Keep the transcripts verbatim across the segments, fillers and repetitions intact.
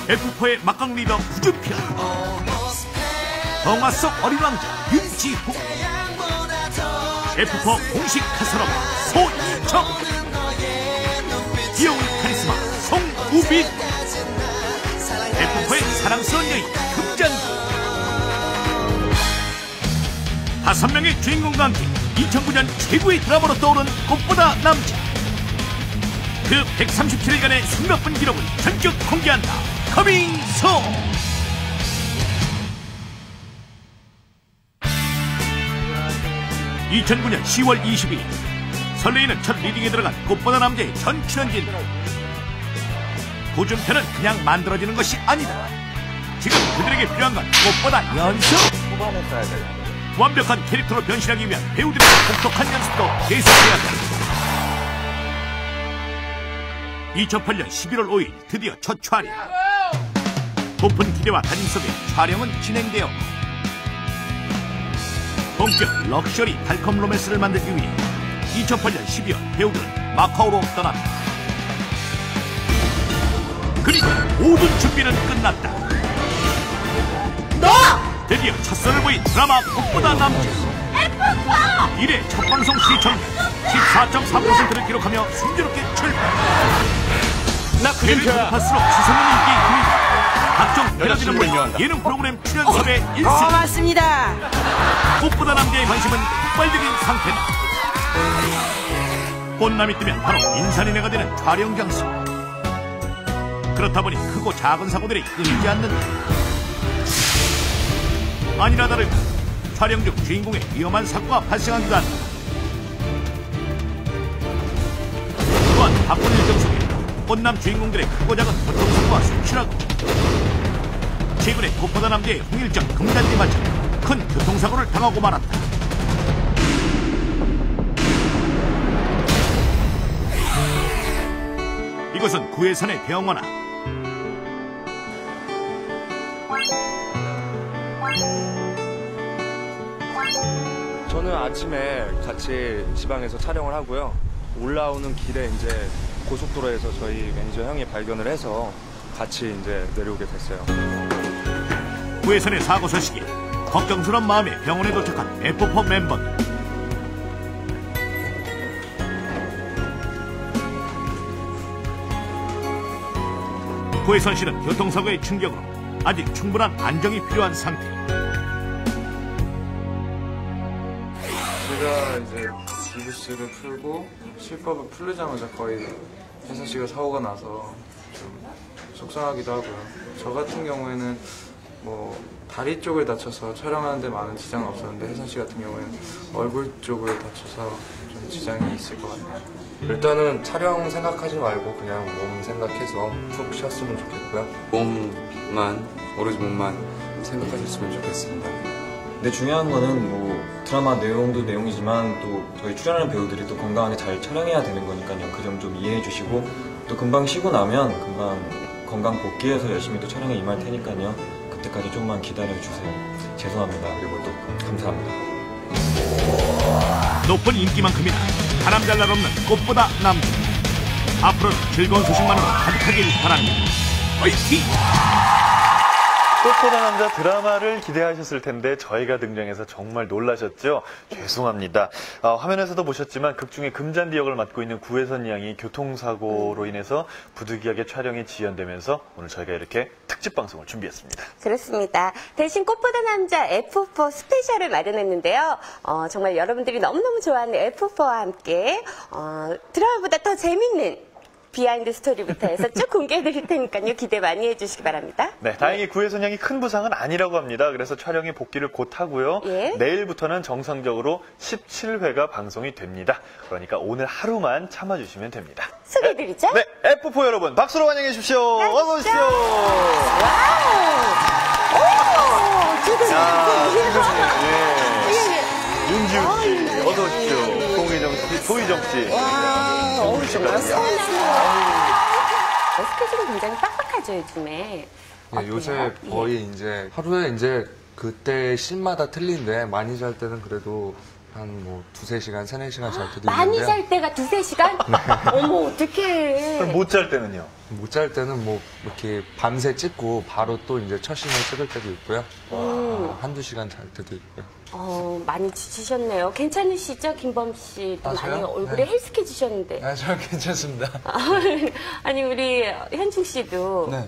에프포의 막강 리더 구준표, 동화 속 어린 왕자 윤지후, 에프포 공식 카사노바 소이청, 귀여운 카리스마 송우빈, 에프포의 사랑스러운 여인 금잔디. 다섯 명의 주인공과 함께 이천구 년 최고의 드라마로 떠오른 꽃보다 남자. 그 백삼십칠 일간의 수몇분 기록을 전격 공개한다. 커밍소. 이천구 년 시월 이십일 일 설레이는 첫 리딩에 들어간 꽃보다 남자의 전 출연진. 구준표는 그냥 만들어지는 것이 아니다. 지금 그들에게 필요한 건 꽃보다 연습. 후반에 써야 돼요. 완벽한 캐릭터로 변신하기 위한 배우들의 독특한 연습도 계속해야 한다. 이천팔 년 십일월 오일 드디어 첫 촬영. 높은 기대와 단임 속에 촬영은 진행되었고, 본격 럭셔리 달콤 로맨스를 만들기 위해 이천팔 년 십이월 배우들은 마카오로 떠났다. 그리고 모든 준비는 끝났다. 너! 드디어 첫 선을 보인 드라마 꽃보다 남자. 에프포! 일 회 첫 방송 시청률 십사 점 삼 퍼센트를 기록하며 순조롭게 출발. 배를 높일수록 지속는 인기의 힘이다. 각종 패러디를 물론 예능 프로그램 출연 섭외 일 승. 고맙습니다. 꽃보다 남자의 관심은 폭발적인 상태다. 꽃남이 뜨면 바로 인산인해가 되는 촬영 장소. 그렇다 보니 크고 작은 사고들이 끊이지 않는다. 아니나 다를까 촬영 중 주인공의 위험한 사고가 발생하기도 한다. 또한 바쁜 일정 속에 꽃남 주인공들의 크고 작은 교통사고가 속출하고, 최근에 꽃보다 남자의 홍일점 금단지 맞아 큰 교통사고를 당하고 말았다. 이곳은 구해선의 병원아. 저는 아침에 같이 지방에서 촬영을 하고요. 올라오는 길에 이제 고속도로에서 저희 매니저 형이 발견을 해서 같이 이제 내려오게 됐어요. 구해선의 사고 소식에 걱정스러운 마음에 병원에 도착한 에프포 멤버들. 구해선 씨는 교통사고의 충격으로 아직 충분한 안정이 필요한 상태. 제가 이제 기부스를 풀고 실밥을 풀리자마자 거의 혜선 씨가 사고가 나서 좀 속상하기도 하고요. 저 같은 경우에는 뭐 다리 쪽을 다쳐서 촬영하는데 많은 지장은 없었는데 혜선 씨 같은 경우에는 얼굴 쪽을 다쳐서 좀 지장이 있을 것 같네요. 일단은 촬영 생각하지 말고 그냥 몸 생각해서 푹 쉬었으면 좋겠고요. 몸만, 오로지 몸만 생각하셨으면 좋겠습니다. 근데 중요한 거는 뭐 드라마 내용도 내용이지만 또 저희 출연하는 배우들이 또 건강하게 잘 촬영해야 되는 거니까요. 그 점 좀 이해해 주시고, 또 금방 쉬고 나면 금방 건강 복귀해서 열심히 또 촬영에 임할 테니까요. 그때까지 좀만 기다려 주세요. 죄송합니다. 그리고 또 감사합니다. 높은 인기만큼이나 바람 잘 날 없는 꽃보다 남자. 앞으로는 즐거운 소식만으로 가득하길 바랍니다. 화이팅! 꽃보다 남자 드라마를 기대하셨을 텐데 저희가 등장해서 정말 놀라셨죠? 죄송합니다. 어, 화면에서도 보셨지만 극중의 금잔디 역을 맡고 있는 구혜선 양이 교통사고로 인해서 부득이하게 촬영이 지연되면서 오늘 저희가 이렇게 특집 방송을 준비했습니다. 그렇습니다. 대신 꽃보다 남자 에프포 스페셜을 마련했는데요. 어, 정말 여러분들이 너무너무 좋아하는 에프포와 함께 어, 드라마보다 더 재밌는 비하인드 스토리부터 해서 쭉 공개해드릴 테니까요. 기대 많이 해주시기 바랍니다. 네, 다행히 구혜선 양이 큰 부상은 아니라고 합니다. 그래서 촬영이 복귀를 곧 하고요. 예. 내일부터는 정상적으로 십칠 회가 방송이 됩니다. 그러니까 오늘 하루만 참아주시면 됩니다. 소개해드리죠? 네, 에프포 여러분 박수로 환영해 주십시오. 어서 오십시오. 와우! 오! 지금 예. 윤지우 씨, 어서 오십시오. 송희정 씨, 소희정 씨. 와, 어우, 정말 선하네요. 스케줄이 굉장히 빡빡하죠, 요즘에. 네, 요새 거의 예. 이제 하루에 이제 그때 씬마다 틀린데 많이 잘 때는 그래도 한 뭐 두세 시간, 세네 시간 잘 때도 있는데요. 많이 잘 때가 두세 시간? 어머, 어떡해. 그럼 못 잘 때는요? 못 잘 때는 뭐 이렇게 밤새 찍고 바로 또 이제 첫 씬을 찍을 때도 있고요. 음. 어, 한두 시간 잘 때도 있고요. 어, 많이 지치셨네요. 괜찮으시죠? 김범 씨도 아, 많이 저요? 얼굴에 네. 헬스케지셨는데. 아, 저 괜찮습니다. 아니, 우리 현충 씨도 네.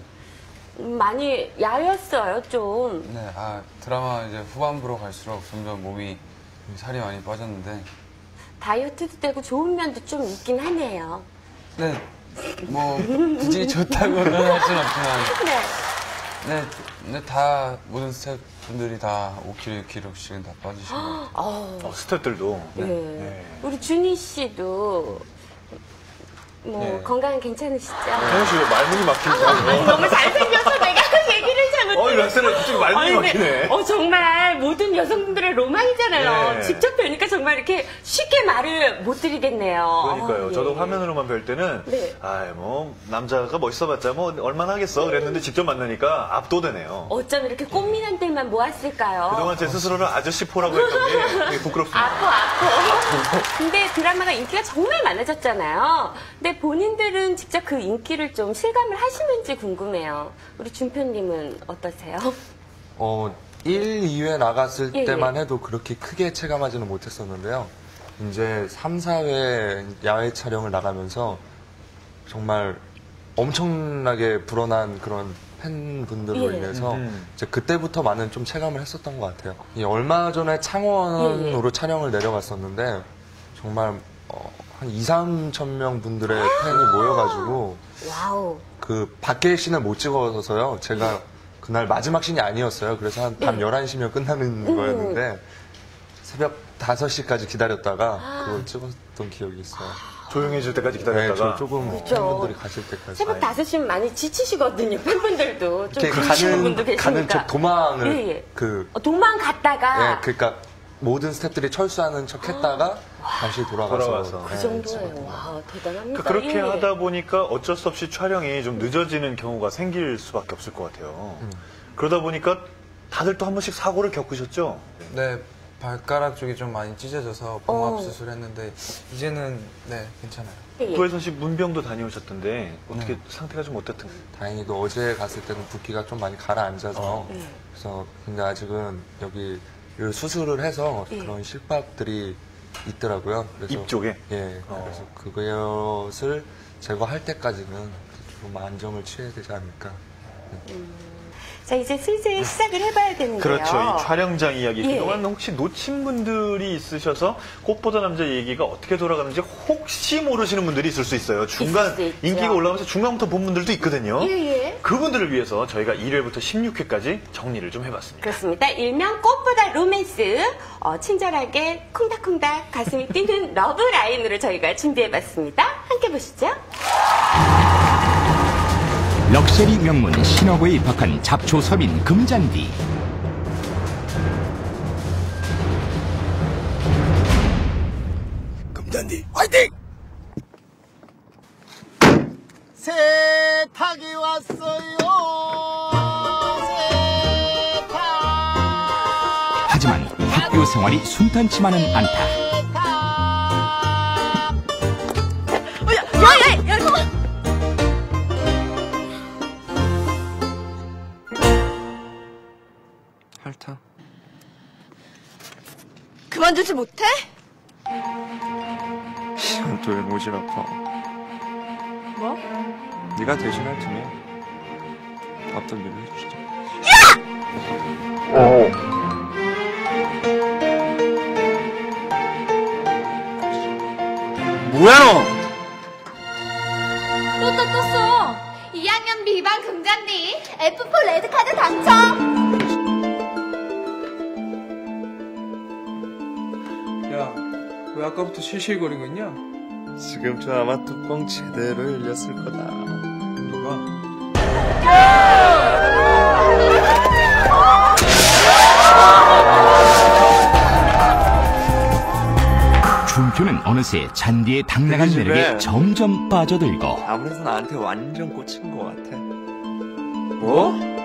많이 야였어요, 좀. 네, 아, 드라마 이제 후반부로 갈수록 점점 몸이 살이 많이 빠졌는데. 다이어트도 되고 좋은 면도 좀 있긴 하네요. 네, 뭐, 굳이 좋다고는 할 수는 없지만. 네. 네, 근데 다, 모든 스태프분들이 다 오 킬로그램, 육 킬로그램씩은 다 빠지신 것 같아요. 어, 어, 스태프들도. 예. 네. 우리 준희 씨도 뭐 네. 건강 괜찮으시죠? 태현 씨 왜 말문이 막히죠? 아니, 너무 잘생겨서 내가 그 얘기를 잘못. 어이, 락스는 갑자기 말문이 아니, 근데, 막히네. 어, 정말 모든 여성분들의 로망이잖아요. 네. 직접 뵈니까 정말 이렇게 쉽게 말을 못 드리겠네요. 그러니까요. 어, 저도 예. 화면으로만 뵐 때는, 네. 아이, 뭐, 남자가 멋있어봤자 뭐, 얼마나 하겠어. 그랬는데 직접 만나니까 압도되네요. 어쩜 이렇게 꽃미남들만 모았을까요? 그동안 제 스스로를 아저씨 포라고 했던 게 되게 부끄럽습니다. 아프, 아프. 근데 드라마가 인기가 정말 많아졌잖아요. 근데 본인들은 직접 그 인기를 좀 실감을 하시는지 궁금해요. 우리 준표님은 어떠세요? 어, 일, 이 회 나갔을 예, 때만 예. 해도 그렇게 크게 체감하지는 못했었는데요. 이제 삼, 사 회 야외 촬영을 나가면서 정말 엄청나게 불어난 그런 팬분들로 예. 인해서 음. 이제 그때부터 많은 좀 체감을 했었던 것 같아요. 이 얼마 전에 창원으로 예, 예. 촬영을 내려갔었는데 정말 어, 한 이, 삼천 명 분들의 팬이 모여가지고 와우. 그 밖에 씬을 못 찍어서요. 제가 그날 마지막 씬이 아니었어요. 그래서 한 밤 열한 시면 끝나는 거였는데 새벽 다섯 시까지 기다렸다가 그걸 찍었던 기억이 있어요. 조용해질 때까지 네, 기다렸다가. 저 조금 그죠. 팬분들이 가실 때까지. 새벽 다섯 시면 많이 지치시거든요. 팬분들도. 좀 이렇게 그러시는 분도 가는, 계시니까. 가는 척 도망을 예, 예. 그 어, 도망갔다가. 네, 그러니까 모든 스태프들이 철수하는 척 했다가 다시 돌아가서. 돌아와서. 그 네, 정도예요. 와, 대단합니다. 그러니까 그렇게 예. 하다 보니까 어쩔 수 없이 촬영이 좀 늦어지는 경우가 생길 수밖에 없을 것 같아요. 그러다 보니까 다들 또 한 번씩 사고를 겪으셨죠? 네, 발가락 쪽이 좀 많이 찢어져서 봉합 어. 수술했는데 이제는 네 괜찮아요. 예, 예. 구혜선 씨 문병도 다녀오셨던데 어떻게 네. 상태가 좀 어떻든? 다행히도 어제 갔을 때는 붓기가 좀 많이 가라앉아서 어. 예. 그래서 근데 아직은 여기 이 수술을 해서 예. 그런 실밥들이 있더라고요. 그래서 입 쪽에? 예. 어. 그래서 그것을 제거할 때까지는 좀 안정을 취해야 되지 않을까. 자, 이제 슬슬 시작을 해봐야 되는데요. 그렇죠. 이 촬영장 이야기. 예. 그동안 혹시 놓친 분들이 있으셔서 꽃보다 남자 얘기가 어떻게 돌아가는지 혹시 모르시는 분들이 있을 수 있어요. 중간 있을 수 있죠. 인기가 올라오면서 중간부터 본 분들도 있거든요. 예, 예. 그분들을 위해서 저희가 일 회부터 십육 회까지 정리를 좀 해봤습니다. 그렇습니다. 일명 꽃보다 로맨스, 어, 친절하게 콩닥콩닥 가슴이 뛰는 러브 라인으로 저희가 준비해봤습니다. 함께 보시죠. 럭셔리 명문 신화고에 입학한 잡초 서민 금잔디. 금잔디 화이팅! 세탁이 왔어요. 세탁. 하지만 학교 생활이 순탄치만은 않다. 핥아. 그만두지 못해? 시간 또 왜 모질 아파? 뭐? 네가 대신 할 테면 밥도 미리 해주자. 뭐야 너? 또 또 또 써. 이 학년 비방 금잔디 에프 사 레드카드 당첨. 야, 왜 아까부터 실실거리고 있냐? 지금쯤 아마 뚜껑 제대로 열렸을 거다. 누가? 준표는 어느새 잔디의 당당한 그 집에 매력에 점점 빠져들고 아무래도 나한테 완전 꽂힌 것 같아. 뭐?